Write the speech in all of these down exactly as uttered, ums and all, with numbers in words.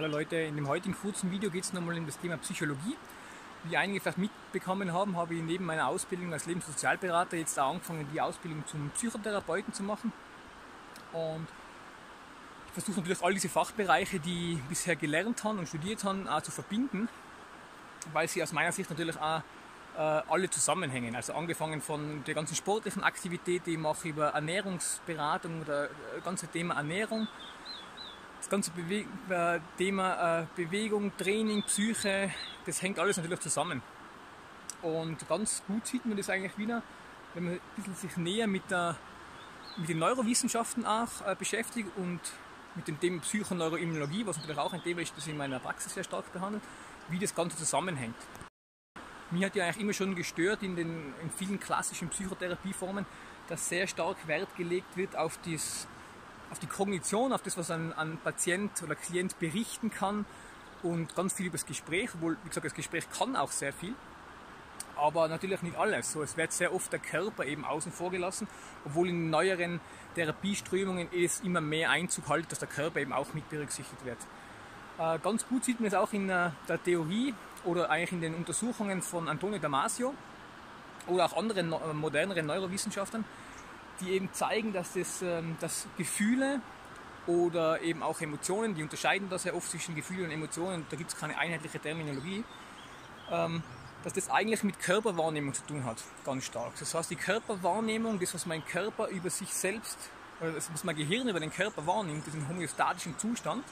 Hallo Leute, in dem heutigen kurzen Video geht es nochmal um das Thema Psychologie. Wie einige vielleicht mitbekommen haben, habe ich neben meiner Ausbildung als Lebens- und Sozialberater jetzt auch angefangen, die Ausbildung zum Psychotherapeuten zu machen. Und ich versuche natürlich all diese Fachbereiche, die ich bisher gelernt habe und studiert habe, auch zu verbinden, weil sie aus meiner Sicht natürlich auch äh, alle zusammenhängen. Also angefangen von der ganzen sportlichen Aktivität, die ich mache, über Ernährungsberatung oder das ganze Thema Ernährung. Das ganze Bewe äh, Thema äh, Bewegung, Training, Psyche, das hängt alles natürlich zusammen. Und ganz gut sieht man das eigentlich wieder, wenn man ein bisschen sich näher mit, der, mit den Neurowissenschaften auch äh, beschäftigt und mit dem Thema Psychoneuroimmunologie, was natürlich auch ein Thema ist, das ich in meiner Praxis sehr stark behandelt, wie das Ganze zusammenhängt. Mich hat ja eigentlich immer schon gestört in, den, in vielen klassischen Psychotherapieformen, dass sehr stark Wert gelegt wird auf das auf die Kognition, auf das, was ein, ein Patient oder Klient berichten kann und ganz viel über das Gespräch, obwohl, wie gesagt, das Gespräch kann auch sehr viel, aber natürlich nicht alles. So, es wird sehr oft der Körper eben außen vor gelassen, obwohl in neueren Therapieströmungen es immer mehr Einzug hält, dass der Körper eben auch mit berücksichtigt wird. Äh, ganz gut sieht man es auch in äh, der Theorie oder eigentlich in den Untersuchungen von Antonio Damasio oder auch anderen no moderneren Neurowissenschaftlern, die eben zeigen, dass, das, dass Gefühle oder eben auch Emotionen, die unterscheiden da sehr oft zwischen Gefühlen und Emotionen, da gibt es keine einheitliche Terminologie, dass das eigentlich mit Körperwahrnehmung zu tun hat, ganz stark. Das heißt, die Körperwahrnehmung, das, was mein Körper über sich selbst, oder das, was mein Gehirn über den Körper wahrnimmt, diesen homöostatischen Zustand,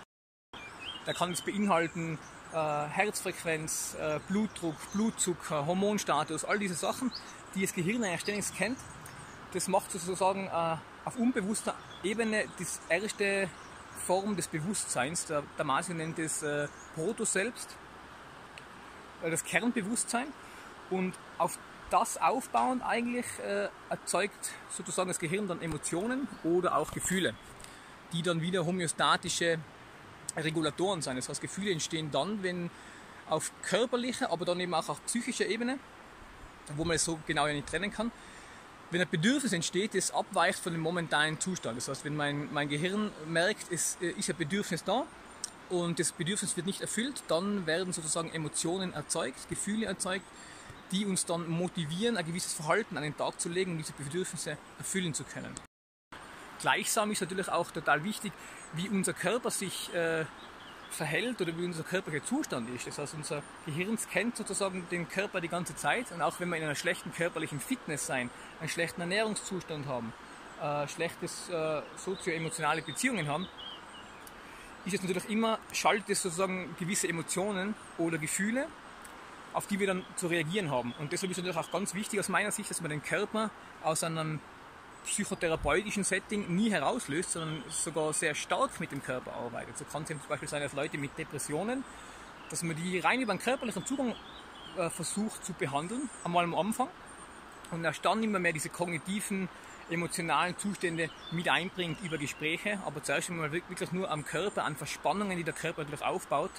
da kann es beinhalten äh, Herzfrequenz, äh, Blutdruck, Blutzucker, Hormonstatus, all diese Sachen, die das Gehirn eigentlich ständig kennt. Das macht sozusagen äh, auf unbewusster Ebene die erste Form des Bewusstseins. Der Damasio nennt es äh, Proto-Selbst, äh, das Kernbewusstsein. Und auf das aufbauend eigentlich äh, erzeugt sozusagen das Gehirn dann Emotionen oder auch Gefühle, die dann wieder homöostatische Regulatoren sein. Das heißt, Gefühle entstehen dann, wenn auf körperlicher, aber dann eben auch auf psychischer Ebene, wo man es so genau ja nicht trennen kann, wenn ein Bedürfnis entsteht, das abweicht von dem momentanen Zustand. Das heißt, wenn mein, mein Gehirn merkt, es ist ein Bedürfnis da und das Bedürfnis wird nicht erfüllt, dann werden sozusagen Emotionen erzeugt, Gefühle erzeugt, die uns dann motivieren, ein gewisses Verhalten an den Tag zu legen, um diese Bedürfnisse erfüllen zu können. Gleichsam ist natürlich auch total wichtig, wie unser Körper sich äh, verhält oder wie unser körperlicher Zustand ist. Das heißt, unser Gehirn kennt sozusagen den Körper die ganze Zeit und auch wenn wir in einer schlechten körperlichen Fitness sein, einen schlechten Ernährungszustand haben, äh, schlechtes äh, sozio-emotionale Beziehungen haben, ist es natürlich immer, schaltet es sozusagen gewisse Emotionen oder Gefühle, auf die wir dann zu reagieren haben. Und deshalb ist es natürlich auch ganz wichtig aus meiner Sicht, dass man den Körper aus einem psychotherapeutischen Setting nie herauslöst, sondern sogar sehr stark mit dem Körper arbeitet. So kann es zum Beispiel sein, dass Leute mit Depressionen, dass man die rein über einen körperlichen Zugang äh, versucht zu behandeln, einmal am Anfang, und erst dann immer mehr diese kognitiven, emotionalen Zustände mit einbringt über Gespräche, aber zuerst einmal wirklich nur am Körper, an Verspannungen, die der Körper natürlich aufbaut,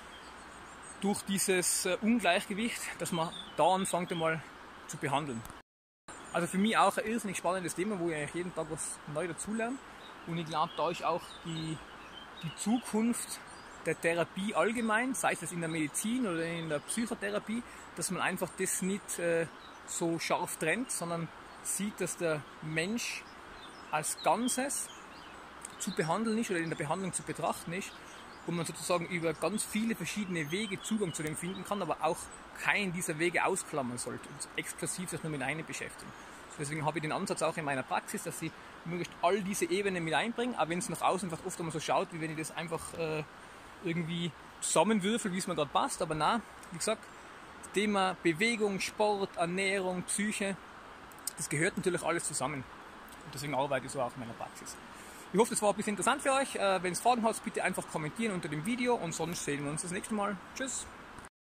durch dieses äh, Ungleichgewicht, dass man da anfängt einmal zu behandeln. Also für mich auch ein irrsinnig spannendes Thema, wo ich eigentlich jeden Tag was neu dazulerne. Und ich glaube, da ist auch die, die Zukunft der Therapie allgemein, sei es in der Medizin oder in der Psychotherapie, dass man einfach das nicht äh, so scharf trennt, sondern sieht, dass der Mensch als Ganzes zu behandeln ist oder in der Behandlung zu betrachten ist, wo man sozusagen über ganz viele verschiedene Wege Zugang zu dem finden kann, aber auch keinen dieser Wege ausklammern sollte und exklusiv sich nur mit einem beschäftigen. Deswegen habe ich den Ansatz auch in meiner Praxis, dass ich möglichst all diese Ebenen mit einbringe, auch wenn es nach außen oft einmal so schaut, wie wenn ich das einfach äh, irgendwie zusammenwürfel, wie es mir gerade passt. Aber nein, wie gesagt, das Thema Bewegung, Sport, Ernährung, Psyche, das gehört natürlich alles zusammen. Und deswegen arbeite ich so auch in meiner Praxis. Ich hoffe, das war ein bisschen interessant für euch. Wenn es Fragen habt, bitte einfach kommentieren unter dem Video und sonst sehen wir uns das nächste Mal. Tschüss!